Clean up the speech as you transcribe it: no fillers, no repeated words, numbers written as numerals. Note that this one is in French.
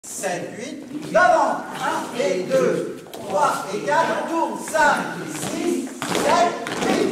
7, 8, devant, 1 et 2, 3 et 4, on tourne, 5, 6, 7, 8.